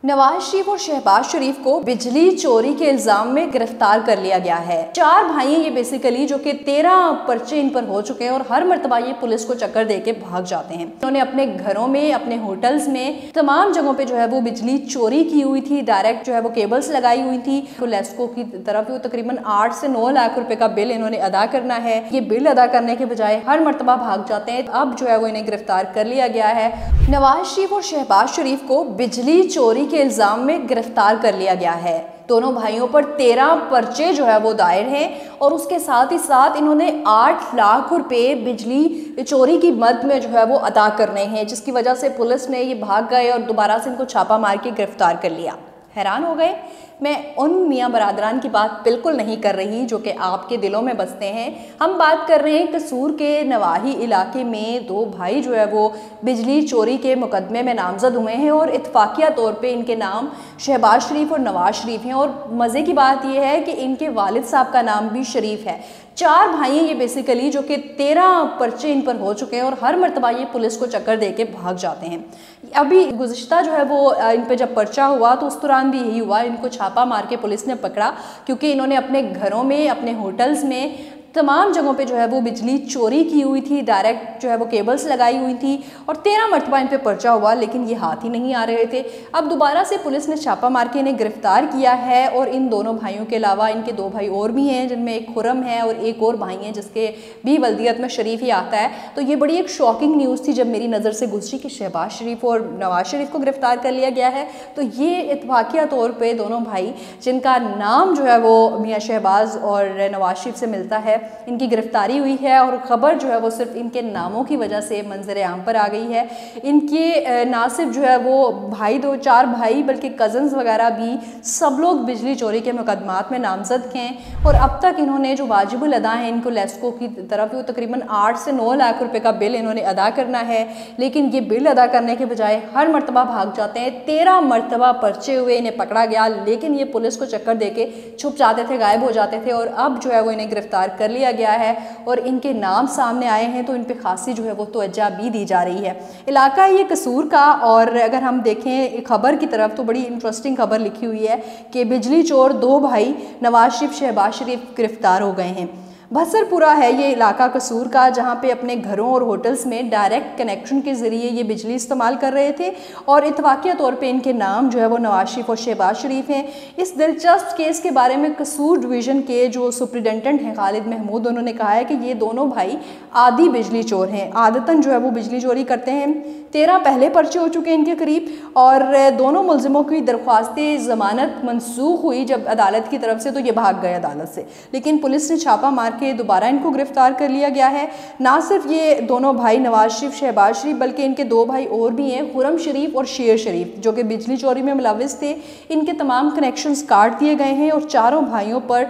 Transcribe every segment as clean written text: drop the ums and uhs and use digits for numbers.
नवाज शरीफ और शहबाज शरीफ को बिजली चोरी के इल्जाम में गिरफ्तार कर लिया गया है। 4 भाई हैं ये बेसिकली, जो कि 13 पर्चे इन पर हो चुके हैं और हर मर्तबा ये पुलिस को चक्कर देके भाग जाते हैं। उन्होंने अपने घरों में, अपने होटल्स में, तमाम जगहों पे जो है वो बिजली चोरी की हुई थी। डायरेक्ट जो है वो केबल्स लगाई हुई थी। तो लेस्को की तरफ वो तकरीबन 8 से 9 लाख रुपए का बिल इन्होंने अदा करना है। ये बिल अदा करने के बजाय हर मर्तबा भाग जाते हैं। अब जो है वो इन्हें गिरफ्तार कर लिया गया है। नवाज शरीफ और शहबाज शरीफ को बिजली चोरी के इल्जाम में गिरफ्तार कर लिया गया है। दोनों भाइयों पर 13 पर्चे जो है वो दायर हैं और उसके साथ ही साथ इन्होंने 8 लाख रुपए बिजली चोरी की मद में जो है वो अदा करने हैं, जिसकी वजह से पुलिस ने ये भाग गए और दोबारा से इनको छापा मार के गिरफ्तार कर लिया। हैरान हो गए? मैं उन मियाँ बरादरान की बात बिल्कुल नहीं कर रही जो कि आपके दिलों में बसते हैं। हम बात कर रहे हैं कसूर के नवाही इलाके में 2 भाई जो है वो बिजली चोरी के मुकदमे में नामजद हुए हैं और इत्तफाकिया तौर पे इनके नाम शहबाज शरीफ और नवाज शरीफ हैं। और मज़े की बात यह है कि इनके वालिद साहब का नाम भी शरीफ है। 4 भाई हैं ये बेसिकली, जो कि 13 पर्चे इन पर हो चुके हैं और हर मर्तबा ये पुलिस को चक्कर दे के भाग जाते हैं। अभी गुज़िश्ता जो है वो इन पे जब पर्चा हुआ तो उस दौरान भी यही हुआ, इनको छापा मार के पुलिस ने पकड़ा, क्योंकि इन्होंने अपने घरों में, अपने होटल्स में, तमाम जगहों पे जो है वो बिजली चोरी की हुई थी। डायरेक्ट जो है वो केबल्स लगाई हुई थी और 13 मरतबा इन पे पर्चा हुआ, लेकिन ये हाथ ही नहीं आ रहे थे। अब दोबारा से पुलिस ने छापा मार के इन्हें गिरफ्तार किया है। और इन दोनों भाइयों के अलावा इनके 2 भाई और भी हैं, जिनमें एक खुरम है और एक और भाई हैं जिसके भी वल्दियत में शरीफ ही आता है। तो ये बड़ी एक शॉकिंग न्यूज़ थी जब मेरी नज़र से गुजरी कि शहबाज शरीफ और नवाज शरीफ को गिरफ्तार कर लिया गया है। तो ये इत्तफाकिया तौर पर दोनों भाई, जिनका नाम जो है वो मियाँ शहबाज और नवाज शरीफ से मिलता है, इनकी गिरफ्तारी हुई है। और ख़बर जो है वो सिर्फ इनके नामों की वजह से मंजर आम पर आ गई है। इनके ना सिर्फ जो है वो भाई 2-4 भाई बल्कि कज़न्स वगैरह भी सब लोग बिजली चोरी के मुकदमात में नामजद हैं। और अब तक इन्होंने जो वाजिबुल अदा है इनको लेस्को की तरफ वो तकरीबन 8 से 9 लाख रुपए का बिल इन्होंने अदा करना है, लेकिन ये बिल अदा करने के बजाय हर मरतबा भाग जाते हैं। 13 मरतबा पर्चे हुए, इन्हें पकड़ा गया, लेकिन ये पुलिस को चक्कर दे के छुप जाते थे, गायब हो जाते थे। और अब जो है वो इन्हें गिरफ्तार कर लिया गया है और इनके नाम सामने आए हैं, तो इन पे खासी जो है वो तवज्जो भी दी जा रही है। इलाका ये कसूर का। और अगर हम देखें खबर की तरफ तो बड़ी इंटरेस्टिंग खबर लिखी हुई है कि बिजली चोर 2 भाई नवाज शरीफ शहबाज शरीफ गिरफ्तार हो गए हैं। भसरपुरा है ये इलाका कसूर का, जहाँ पे अपने घरों और होटल्स में डायरेक्ट कनेक्शन के ज़रिए ये बिजली इस्तेमाल कर रहे थे और इत्तफाकिया तौर पे इनके नाम जो है वो नवाज शरीफ और शहबाज शरीफ हैं। इस दिलचस्प केस के बारे में कसूर डिवीज़न के जो सुप्रिटेंडेंट हैं खालिद महमूद, उन्होंने कहा है कि ये दोनों भाई आदी बिजली चोर हैं। आदतन जो है वो बिजली चोरी करते हैं। 13 पहले पर्चे हो चुके हैं इनके करीब और दोनों मुलजिमों की दरख्वास्तें ज़मानत मनसूख हुई जब अदालत की तरफ से, तो ये भाग गए अदालत से, लेकिन पुलिस ने छापा मार के दोबारा इनको गिरफ्तार कर लिया गया है। ना सिर्फ ये दोनों भाई नवाज शरीफ शहबाज शरीफ बल्कि इनके 2 भाई और भी हैं, खुरम शरीफ और शेर शरीफ, जो कि बिजली चोरी में मुलविस थे। इनके तमाम कनेक्शंस काट दिए गए हैं और चारों भाइयों पर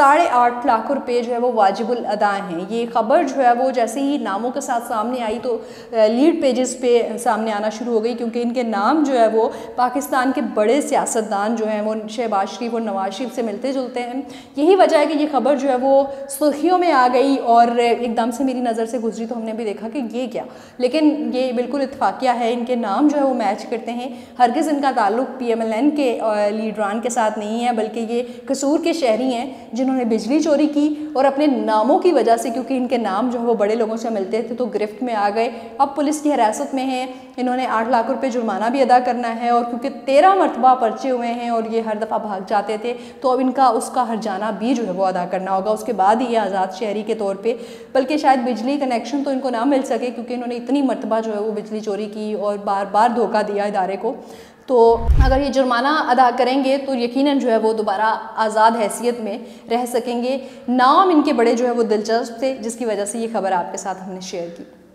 8.5 लाख रुपए जो है वो वाजिबुल अदा हैं। ये खबर जो है वो जैसे ही नामों के साथ सामने आई तो लीड पेजेस पे सामने आना शुरू हो गई, क्योंकि इनके नाम जो है वो पाकिस्तान के बड़े सियासतदान जो हैं वो शहबाज शरीफ और नवाज शरीफ से मिलते जुलते हैं। यही वजह है कि ये खबर जो है वो सुर्खियों में आ गई और एकदम से मेरी नज़र से गुजरी तो हमने भी देखा कि ये क्या, लेकिन ये बिल्कुल इत्तफाकिया है। इनके नाम जो है वो मैच करते हैं। हरगिज़ इनका ताल्लुक PMLN के लीडरान के साथ नहीं है, बल्कि ये कसूर के शहरी हैं जिन्होंने बिजली चोरी की और अपने नामों की वजह से, क्योंकि इनके नाम जो है वो बड़े लोगों से मिलते थे, तो गिरफ्त में आ गए। अब पुलिस की हिरासत में हैं। इन्होंने 8 लाख रुपए जुर्माना भी अदा करना है और क्योंकि 13 मरतबा पर्चे हुए हैं और ये हर दफ़ा भाग जाते थे, तो अब इनका उसका हर्जाना भी जो है वो अदा करना होगा। उसके बाद ही ये आज़ाद शहरी के तौर पे, बल्कि शायद बिजली कनेक्शन तो इनको ना मिल सके, क्योंकि इन्होंने इतनी मरतबा जो है वो बिजली चोरी की और बार बार धोखा दिया इदारे को। तो अगर ये जुर्माना अदा करेंगे तो यकीनन जो है वो दोबारा आज़ाद हैसियत में रह सकेंगे। नाम इनके बड़े जो है वो दिलचस्प थे, जिसकी वजह से ये खबर आपके साथ हमने शेयर की।